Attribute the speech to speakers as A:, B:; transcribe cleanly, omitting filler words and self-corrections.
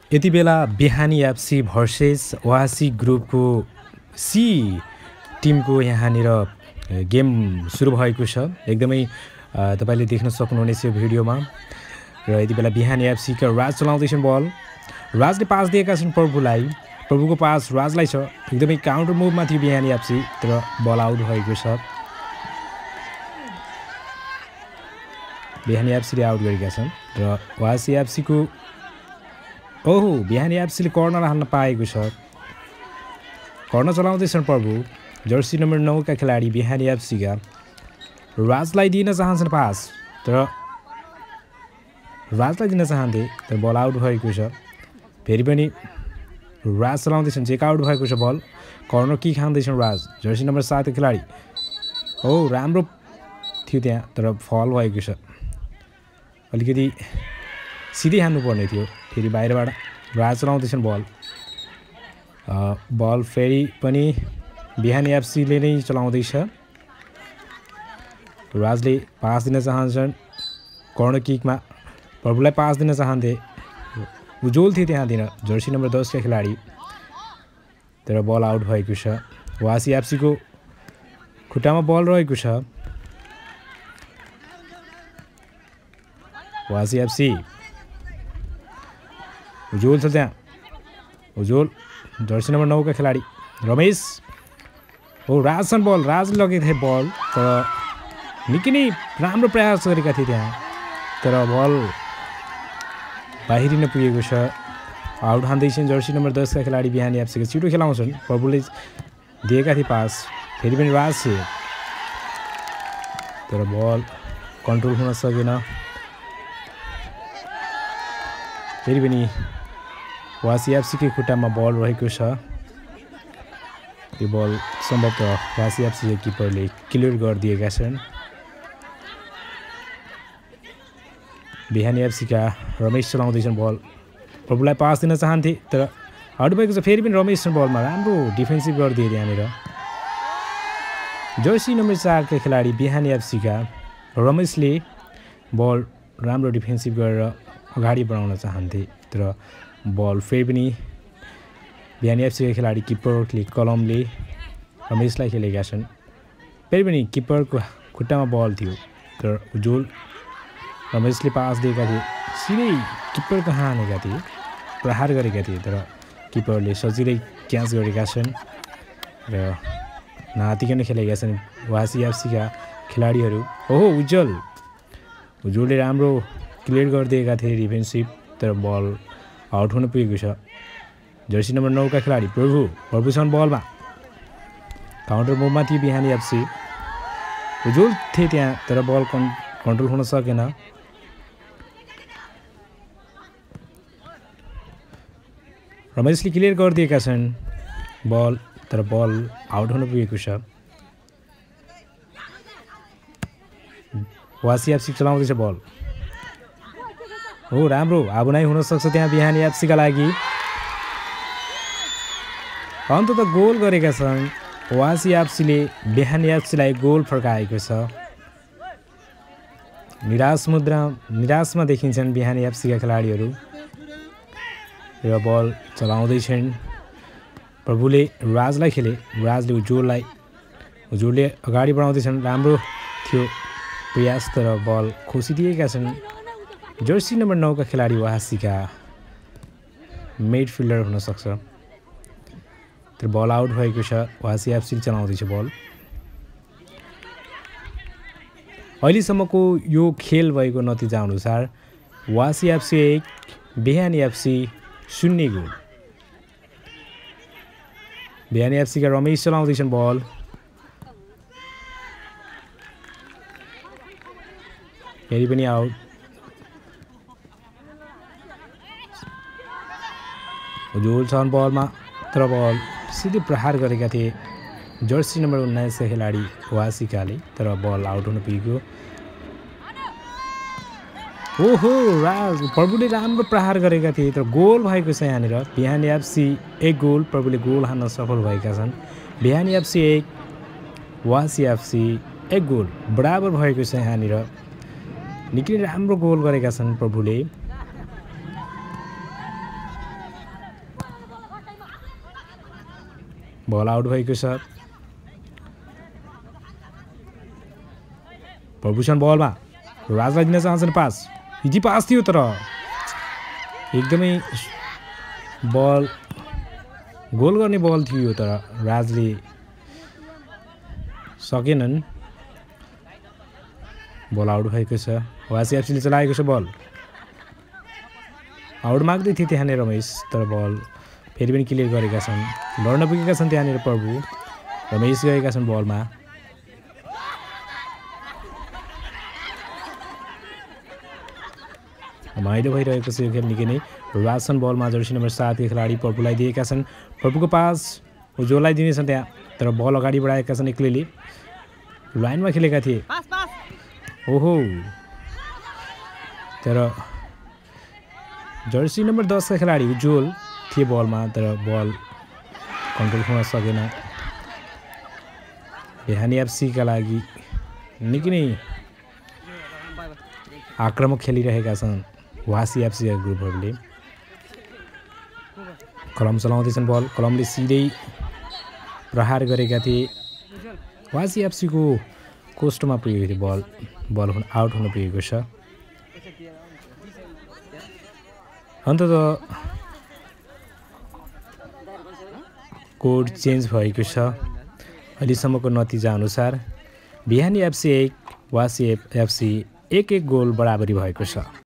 A: यति बेला बिहानी एफसी भर्सेस ओहासी ग्रुपको सी टिमको यहाँनिर गेम सुरु भएको छ। एकदमै तपाईले देख्न सक्नुहुनेछ यो भिडियोमा। र यति बेला बिहानी एफसी का राज चलाउँदैछन् बल। राजले पास दिएका छन् प्रभुलाई। प्रभुको पास राजलाई छ। एकदमै काउन्टर मुभमा थियो बिहानी एफसी, तर बल आउट भएको छ। बिहानी एफसीले आउट गरेका छन् र ओहासी एफसी को ओहो बिहानी एफसीले कर्नर हाल्न पाएको छ। कर्नर चलाउँदैछन् प्रभु। जर्सी नम्बर 9 का खेलाडी बिहानी एफसी का राजलाई दिन चाहन्छन् पास, तर राजलाई दिन चाहन्थे, तर बल आउट भएको छ। फेरि पनि राज चलाउँदैछन्, चेक आउट भएको छ बल। कर्नर किक खाँदैछन् राज, जर्सी नम्बर 7 का खेलाडी। हो राम्रो थियो त्यहाँ, तर फल भएको छ। अलिकति सिधै हान्नुपर्ने थियो। फेरि बाहिरबाट राज चलाउँदैछन् बल। बल फेरि पनि बिहानी एफसीले नै चलाउँदैछ। राजले पास दिन चाहन्छन् कर्नर किकमा। प्रभुलाई पास दिन चाहन्थे, उज्जवल थियो त्यहाँ दिन, जर्सी नम्बर 10 का खेलाडी, तर बल आउट भएको छ। ओहासी एफसी को खुट्टामा बल रहेको छ। ओहासी एफसी उज्जवल छ त्यहाँ। उज्जवल जर्सी नम्बर 9 का खेलाडी रमेश। हो राजसन बल, राजले लगेको थिए बल, तर निकै नै राम्रो प्रयास गरेका थिए त्यहाँ, तर बल बाहिरिन पुगेको छ। आउट हान्दैछन् जर्सी नम्बर 10 का खेलाडी बिहानी एफसी का। छिटो खेलाउँछन्, प्रभुले दिएका थिए पास। फेरि पनि राज छ, तर बल कन्ट्रोल हुन सकेन। फेरि पनि ओहासी एफसी के खुट्टामा बल रहेको छ। त्यो बल सम्भवतः ओहासी एफसी के किपरले क्लियर गरिदिएका छन्। बिहानी एफसी का रमेश चलाउँदैछन् बल। प्रभुलाई पास दिन चाहन्थे, तर आउट भएको छ। फेरि पनि रमेश बलमा राम्रो डिफेन्सिभ गरिदिए त्यहाँनिर। जर्सी नम्बर 4 का खेलाडी बिहानी एफसी का रमेशले बल राम्रो डिफेन्सिभ गरेर अगाडि बढाउन चाहन्थे, तर बल फेरि पनि बिहानी एफसी का खेलाडी किपरले कलमले रमेशलाई खेलेका छन्। फेरि पनि किपरको खुट्टामा बल थियो, तर उज्जवल रमेशले पास दिएका थिए, सिधै किपरको हानेका थिए, प्रहार गरेका थिए, तर किपरले सजिलै क्याच गरेका छन् र नआतिकन खेलेका छन् ओहासी एफसी का खेलाडीहरू। ओहो उज्जवलले राम्रो क्लियर गरिदिएका थिए डिफेन्सिभ, तर बल आउट हुन पुगेको छ। जर्सी नम्बर 9 का खेलाडी प्रभुसँग बलमा। काउन्टर मुभमा थियो बिहानी एफसी। उज्जवल थिए त्यहाँ, तर बल कन्ट्रोल हुन सकेन। रमेशले क्लियर गरिदिएका छन् बल, तर बल आउट हुन पुगेको छ। ओहासी एफसी चलाउँदैछ बल। हो राम्रो आबुनाइ हुन सक्छ त्यहाँ बिहानी एफसी का लागि। अन्तत गोल गरेका छन्। ओहासी एफसीले बिहानी एफसीलाई गोल फर्काएको छ। निराशमा देखिन्छन् बिहानी एफसी का खेलाडीहरू र बल चलाउँदैछन्। प्रभुले राजलाई खेले, राजले उज्जवलले अगाडि बढाउँदैछन्। राम्रो थियो प्रयास, तर बल खोसिदिएका छन्। जर्सी नम्बर 9 का खेलाडी ओहासी का मिडफिल्डर हुन सक्छ, तर बल आउट भएको छ। ओहासी एफसी चलाउँदैछ बल। अहिलेसम्मको यो खेल भएको नतिजा अनुसार ओहासी एफसी 1 बिहानी एफसी 0 गोल। बिहानी एफसी का रमेश चलाउँदैछन् बल। फेरि पनि आउट। उज्जवल छन् बलमा, तर बल सिधै प्रहार गरेका थिए जर्सी नम्बर 19 का खेलाडी ओहासी काले, तर बल आउट हुन पुगेको। ओहो प्रभुले राम्रो प्रहार गरेका थिए, तर गोल भएको छ यहाँनिर। बिहानी एफसी 1 गोल, प्रभुले गोल हान्न सफल भएका छन्। बिहानी एफसी 1 ओहासी एफसी 1 गोल बराबर भएको छ यहाँनिर। निकै राम्रो गोल गरेका छन् प्रभुले। बल आउट भएको छ प्रभूषण बलमा राजलाई दिन चाहन्छन् पास इजी पास थियो तर एकदमै बल गोल गर्ने बल थियो तर राजले सकेनन् बल आउट भएको छ वासी एफसीले चलाएको छ बल आउट माग्दै थिए त्यहाँनिर रमेश तर बल फेरि पनि क्लियर गरेका छन् लड्न पुगेका छन् त्यहाँनिर प्रभु रमेश गएका छन् बलमा रमाइलो भइरहेको छ यो खेल निकै नै राजसन बलमा जर्सी नम्बर 7 का खेलाडी प्रभुलाई दिएका छन् प्रभुको पास उज्जवललाई दिनेछन् त्यहाँ तर बल अगाडि बढाएका छन् एक्लैले लाइनमा खेलेका थिए ओहो तर जर्सी नम्बर 10 का खेलाडी उज्जवल थिए बलमा तर बल कन्ट्रोल गर्न सकेन बिहानी एफसी का लागि निकै नै आक्रामक खेलिरहेका छन् वासी एफसी का ग्रुपहरूले कलम चलाउँदैछन् बल कलमले सिधै प्रहार गरेका थिए वासी एफसी को कोस्टमा पुगेको थियो बल आउट हुन पुगेको छ अन्ततः कोड चेन्ज भएको छ अहिलेसम्मको नतिजा अनुसार बिहानी एफसी 1 वासी एफसी 1-1 गोल बराबरी भएको छ।